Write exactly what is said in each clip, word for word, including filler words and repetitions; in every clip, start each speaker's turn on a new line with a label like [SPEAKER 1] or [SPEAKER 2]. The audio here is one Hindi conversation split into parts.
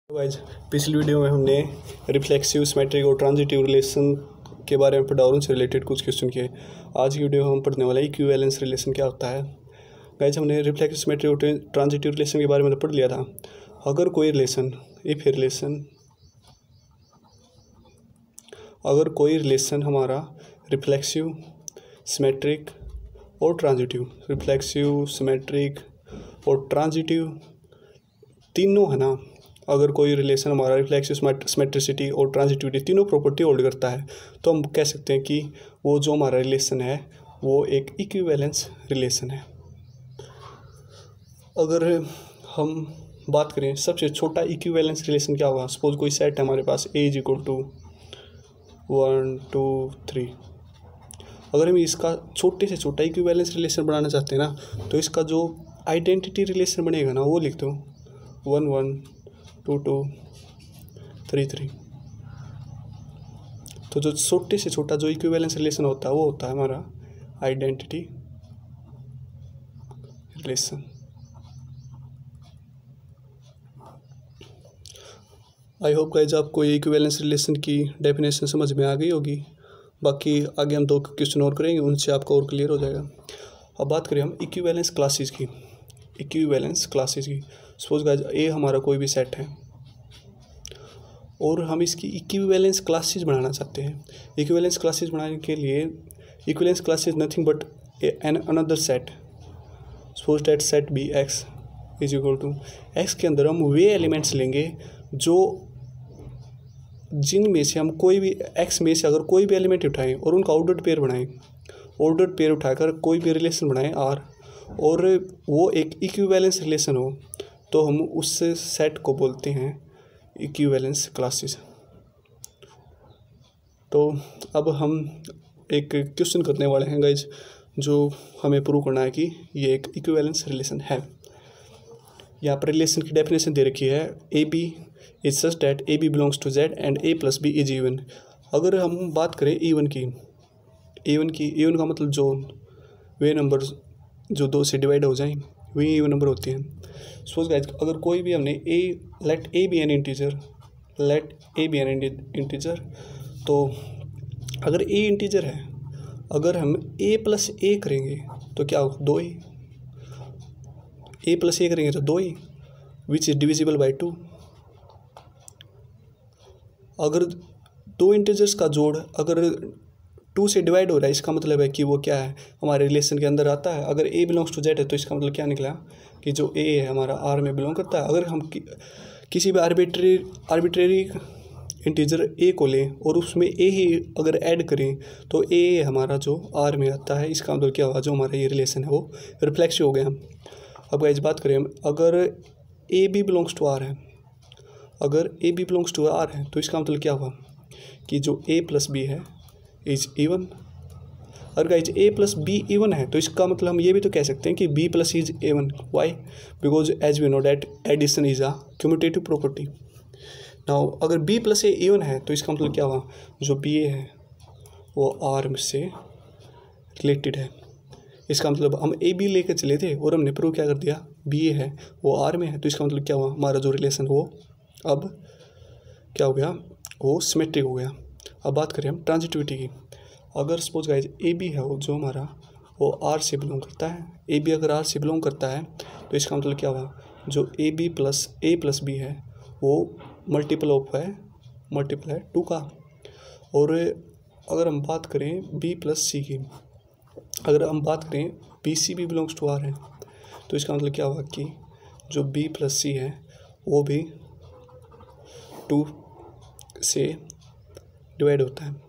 [SPEAKER 1] गाइस, पिछली वीडियो में हमने रिफ्लेक्सिव, सिमेट्रिक और ट्रांजिटिव रिलेशन के बारे में पढ़ा और उनसे रिलेटेड कुछ क्वेश्चन किए। आज की वीडियो हम पढ़ने वाला है इक्विवेलेंस रिलेशन क्या होता है। गाइस, हमने रिफ्लेक्सिव, सिमेट्रिक और ट्रांजिटिव रिलेशन के बारे में तो पढ़ लिया था। अगर कोई रिलेशन इफ ए रिलेशन अगर कोई रिलेशन हमारा रिफ्लेक्सिव, सिमेट्रिक और ट्रांजिटिव रिफ्लेक्सिव सिमेट्रिक और ट्रांजिटिव तीनों है ना, अगर कोई रिलेशन हमारा रिफ्लेक्सिव, सिमेट्रिसिटी और ट्रांजिटिविटी तीनों प्रॉपर्टी होल्ड करता है तो हम कह सकते हैं कि वो जो हमारा रिलेशन है वो एक इक्विवेलेंस रिलेशन है। अगर हम बात करें सबसे छोटा इक्विवेलेंस रिलेशन क्या होगा। सपोज कोई सेट है हमारे पास A is equal to one two three. अगर हम इसका छोटे से छोटा इक्विवेलेंस रिलेशन बनाना चाहते हैं ना, तो इसका जो आइडेंटिटी रिलेशन बनेगा ना वो लिख दो one one two two three three. तो जो छोटे से छोटा जो इक्विवेलेंस रिलेशन होता है वो होता है हमारा identity relation. I hope guys आपको ये इक्विवेलेंस रिलेशन की डेफिनेशन समझ में आ गई होगी। बाकी आगे हम दो क्वेश्चन और करेंगे, उनसे आपको और क्लियर हो जाएगा। अब बात करें हम इक्विवेलेंस क्लासेस की इक्विवेलेंस क्लासेस की सपोज गाइस ए हमारा कोई भी सेट है और हम इसकी इक्विवेलेंस क्लासेस बनाना चाहते हैं। इक्विवेलेंस क्लासेस बनाने के लिए equivalence classes nothing but an another set. Suppose that set be X is equal to X के अंदर हम वे एलिमेंट्स लेंगे जो जिनमें से हम कोई भी एक्स में से अगर कोई भी एलिमेंट उठाएं और उनका ऑर्डर्ड पेयर बनाएं ऑर्डर्ड पेयर उठाकर कोई भी रिलेशन बनाएं आर, और वो एक इक्विवेलेंस रिलेशन हो, तो हम उस सेट को बोलते हैं इक्विवेलेंस क्लासेस। तो अब हम एक क्वेश्चन करने वाले हैं गाइज, जो हमें प्रूव करना है कि ये एक इक्विवेलेंस रिलेशन है। यहाँ पर रिलेशन की डेफिनेशन दे रखी है A B is such that A B belongs to Z and A plus B is even. अगर हम बात करें इवन की इवन की इवन का मतलब जो वे नंबर जो दो से डिवाइड हो जाएं वही इवन नंबर होती हैं। सपोज गाइस अगर कोई भी हमने A let A B an integer let A B an integer तो अगर ए इंटीजर है, अगर हम ए प्लस ए करेंगे तो क्या हो, दो ए ए प्लस ए करेंगे तो दो A which is divisible by two. अगर दो इंटीजर्स का जोड़ अगर टू से डिवाइड हो रहा है, इसका मतलब है कि वो क्या है, हमारे रिलेशन के अंदर आता है। अगर ए बिलोंग्स टू जेड है तो इसका मतलब क्या निकला कि जो ए है हमारा आर में बिलोंग करता है। अगर हम कि, किसी भी आर्बिट्री आर्बिट्रेरी इंटीजर ए को लें और उसमें ए ही अगर ऐड करें तो ए हमारा जो आर में आता है, इसका मतलब क्या हुआ, जो हमारा ये रिलेशन है वो रिफ्लेक्सिव हो गया। अब गाइस बात करें हम, अगर A B belongs to R है अगर A B belongs to R है तो इसका मतलब क्या हुआ कि जो ए प्लस बी है इज इवन। और guys A plus B even है तो इसका मतलब हम ये भी तो कह सकते हैं कि B plus is even. Why? Because as we know that addition is a commutative property. Now अगर बी प्लस ए इवन है तो इसका मतलब क्या हुआ, जो बी ए है वो आर से रिलेटेड है। इसका मतलब हम ए बी लेकर चले थे और हमने प्रूव क्या कर दिया, बी ए है वो आर में है, तो इसका मतलब क्या हुआ, हमारा जो रिलेशन वो अब क्या हो गया, वो सिमेट्रिक हो गया। अब बात करें हम ट्रांजिटिविटी की। अगर सपोज गाइज ए बी है वो जो हमारा वो आर से बिलोंग करता है, ए बी अगर आर से बिलोंग करता है तो इसका मतलब क्या हुआ, जो A B plus A plus B है वो मल्टीपल ऑफ है मल्टीपल है टू का। और अगर हम बात करें बी प्लस सी की, अगर हम बात करें B C B belongs to R है तो इसका मतलब क्या हुआ कि जो बी प्लस सी है वो भी टू से डिवाइड होता है।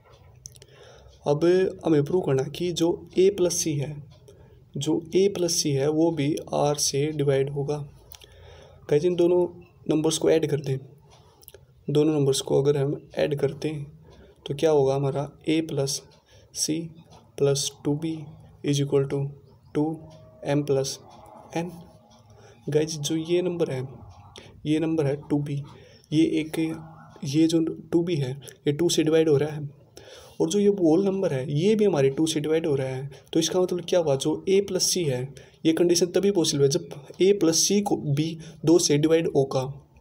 [SPEAKER 1] अब हमें प्रूव करना कि जो a प्लस सी है जो a प्लस सी है वो भी r से डिवाइड होगा। गाइस इन दोनों नंबर्स को ऐड कर दें, दोनों नंबर्स को अगर हम ऐड करते हैं तो क्या होगा, हमारा a plus C plus two B is equal to two M plus N. Guys जो ये नंबर है ये नंबर है टू बी, ये एक ये जो टू बी है ये टू से डिवाइड हो रहा है, और जो ये होल नंबर है ये भी हमारे टू से डिवाइड हो रहा है। तो इसका मतलब क्या हुआ, जो a प्लस सी है ये कंडीशन तभी पॉसिबल है जब a प्लस सी को भी दो से डिवाइड होगा।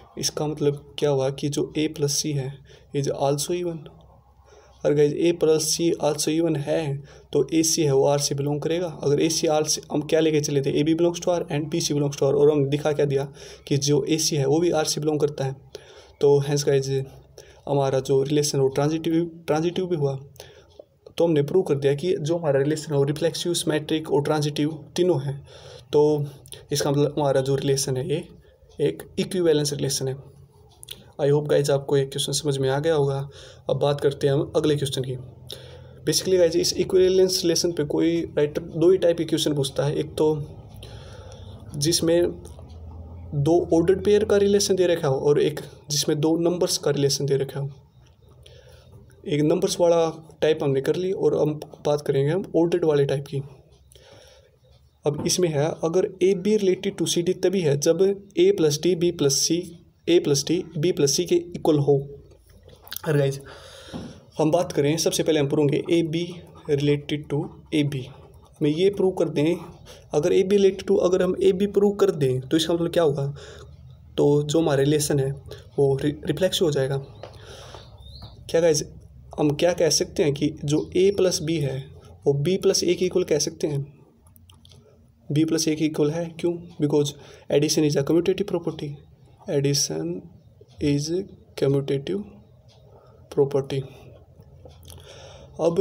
[SPEAKER 1] इसका मतलब क्या हुआ कि जो ए प्लस सी है इज आल्सो इवन। अगर guys A plus C also even है तो ए सी है वो आर से बिलोंग करेगा। अगर ए सी आर से हम क्या लेके चले थे, A B belongs to R and B C belongs to R, और हम दिखा क्या दिया कि जो ए सी है वो भी आर से बिलोंग करता है। तो हैंस गाइज हमारा जो रिलेशन वो ट्रांजिटिव ट्रांजिटिव भी हुआ। तो हमने प्रूव कर दिया कि जो हमारा रिलेशन है वो रिफ्लेक्सिव, सिमेट्रिक और ट्रांजिटिव तीनों है। तो इसका मतलब हमारा जो रिलेशन है ये एक इक्विवेलेंस रिलेशन है। आई होप गाइज आपको एक क्वेश्चन समझ में आ गया होगा। अब बात करते हैं हम अगले क्वेश्चन की। बेसिकली गाइज इस इक्विवेलेंस रिलेशन पे कोई राइटर दो ही टाइप के क्वेश्चन पूछता है। एक तो जिसमें दो ऑर्डर्ड पेयर का रिलेशन दे रखा हो और एक जिसमें दो नंबर्स का रिलेशन दे रखा हो। एक नंबर्स वाला टाइप हमने कर ली और अब बात करेंगे हम ऑर्डर्ड वाले टाइप की। अब इसमें है अगर A B related to C D तभी है जब A plus D B plus C A plus D B plus C के इक्वल हो। अरे गाइज हम बात करें, सबसे पहले हम प्रूव करेंगे A B related to A B. हमें ये प्रूव कर दें, अगर ए बी रिलेटेड टू अगर हम ए बी प्रूव कर दें तो इसका मतलब क्या होगा, तो जो हमारा रिलेशन है वो रिफ्लेक्सिव हो जाएगा। क्या गाइज हम क्या कह सकते हैं कि जो ए प्लस बी है वो बी प्लस ए के इक्वल कह सकते हैं। बी प्लस ए के इक्वल है, क्यों? Because addition is a commutative property. Addition is commutative property. अब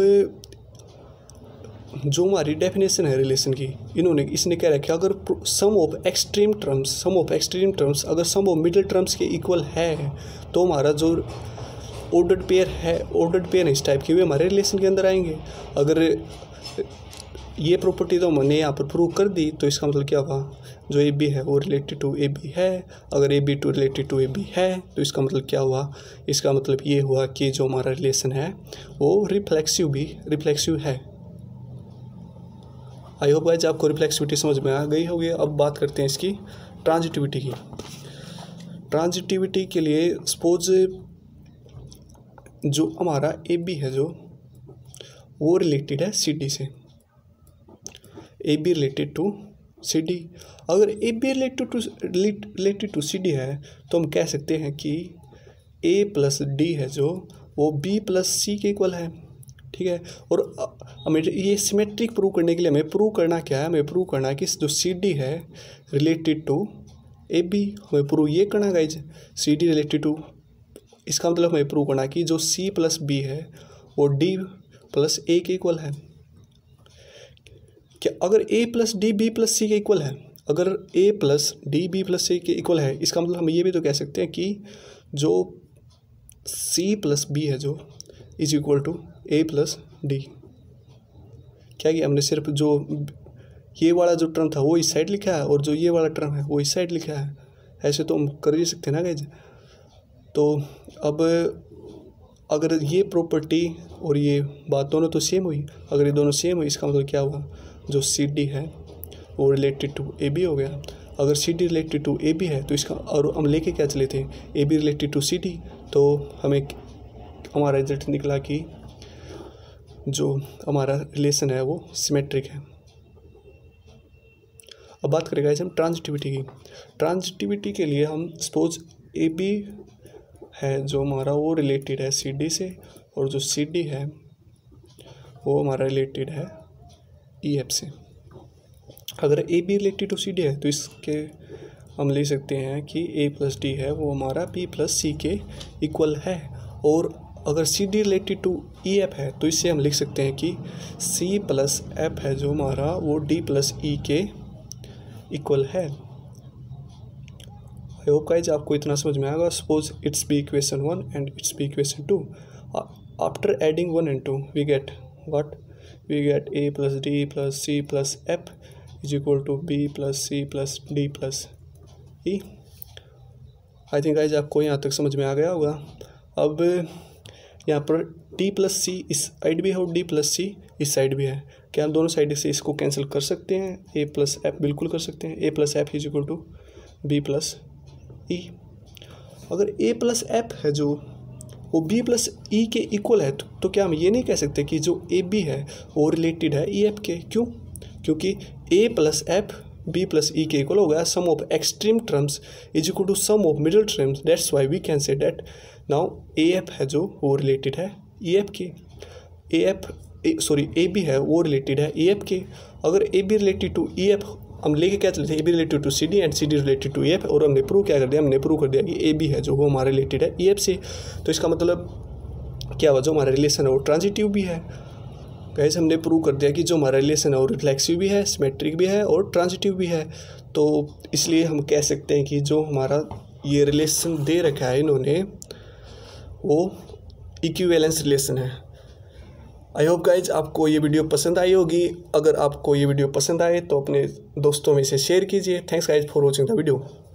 [SPEAKER 1] जो हमारी डेफिनेशन है रिलेशन की, इन्होंने इसने क्या रखा, अगर sum of extreme terms sum of extreme terms अगर सम ऑफ मिडिल टर्म्स के इक्वल है तो हमारा जो ऑर्डर्ड पेयर है ऑर्डर्ड पेयर इस टाइप के वे हमारे रिलेशन के अंदर आएंगे। अगर ये प्रॉपर्टी तो हमने यहाँ पर प्रूव कर दी तो इसका मतलब क्या हुआ, जो ए बी है वो रिलेटेड टू ए बी है। अगर A B to related to A B है तो इसका मतलब क्या हुआ, इसका मतलब ये हुआ कि जो हमारा रिलेशन है वो रिफ्लेक्सिव भी रिफ्लेक्सिव है। आई होप गाइस आपको रिफ्लेक्सिविटी समझ में आ गई होगी। अब बात करते हैं इसकी ट्रांजिटिविटी की। ट्रांजिटिविटी के लिए सपोज जो हमारा ए बी है जो वो रिलेटेड है सी डी से, A B related to C D. अगर A B related to related to C D है तो हम कह सकते हैं कि ए प्लस डी है जो वो बी प्लस सी के इक्वल है, ठीक है। और हमें ये सिमेट्रिक प्रूव करने के लिए हमें प्रूव करना क्या है, हमें प्रूव करना है कि जो सी डी है रिलेटेड टू ए बी, हमें प्रूव ये करना guys C D related to, इसका मतलब हमें प्रूव करना है कि जो सी प्लस बी है वो डी प्लस ए के इक्वल है। क्या अगर A plus D B plus C के इक्वल है, अगर A plus D B plus C के इक्वल है, इसका मतलब हम ये भी तो कह सकते हैं कि जो सी प्लस बी है जो is equal to A plus D. क्या कि हमने सिर्फ जो ये वाला जो टर्म था वो इस साइड लिखा है और जो ये वाला टर्म है वो इस साइड लिखा है, ऐसे तो हम कर ही सकते हैं ना गाइज। तो अब अगर ये प्रॉपर्टी और ये बात दोनों तो सेम हुई, अगर ये दोनों सेम हुई इसका मतलब क्या हुआ, जो सी डी है वो रिलेटेड टू ए बी हो गया। अगर C D related to A B है तो इसका, और हम लेके क्या चले थे A B related to C D, तो हमें हमारा रिजल्ट निकला कि जो हमारा रिलेशन है वो सिमेट्रिक है। अब बात करेंगे हम ट्रांजिटिविटी की। ट्रांजिटिविटी के लिए हम सपोज ए बी है जो हमारा वो रिलेटेड है सी डी से, और जो सी डी है वो हमारा रिलेटेड है ई एफ से। अगर A B related to C D है तो इसके हम ले सकते हैं कि ए प्लस डी है वो हमारा बी प्लस सी के इक्वल है। और अगर C D related to E F है तो इससे हम लिख सकते हैं कि सी प्लस एफ है जो हमारा वो डी प्लस ई के इक्वल है। आई होप गाइज आपको इतना समझ में आएगा। Suppose it's B equation one and it's B equation two. After adding one and two we get what, we get A plus D plus C plus F is equal to B plus C plus D plus E. I think guys आपको यहाँ तक समझ में आ गया होगा। अब यहाँ पर डी प्लस सी इस साइड भी है और डी प्लस सी इस साइड भी है। क्या हम दोनों साइड से इसको कैंसिल कर सकते हैं? ए प्लस एफ बिल्कुल कर सकते हैं। A plus F is equal to B plus E. अगर ए प्लस एफ है जो वो बी प्लस ई के इक्वल है तो, तो क्या हम ये नहीं कह सकते कि जो ए बी है वो रिलेटेड है ई एफ के? क्यों? क्योंकि A plus F B plus E के इक्वल हो गया sum of extreme terms is equal to sum of middle terms, that's why we can say that now A F है जो वो रिलेटेड है ई एफ के, A F sorry A B है वो रिलेटेड है ई एफ के। अगर A B related to E F हम लेके क्या चले थे, A B related to C D and C D related to A F, और हमने प्रूव क्या कर दिया, हमने प्रूव कर दिया कि ए बी है जो वो हमारा रिलेटेड है ई एफ से। तो इसका मतलब क्या हुआ, जो हमारा रिलेशन है वो ट्रांजिटिव भी है। गाइस हमने प्रूव कर दिया कि जो हमारा रिलेशन है वो रिफ्लेक्सिव भी है, सिमेट्रिक भी है और ट्रांजिटिव भी है। तो इसलिए हम कह सकते हैं कि जो हमारा ये रिलेशन दे रखा है इन्होंने वो इक्विवेलेंस रिलेशन है। आई होप गाइज आपको ये वीडियो पसंद आई होगी। अगर आपको ये वीडियो पसंद आए तो अपने दोस्तों में से शेयर कीजिए। Thanks guys for watching the video.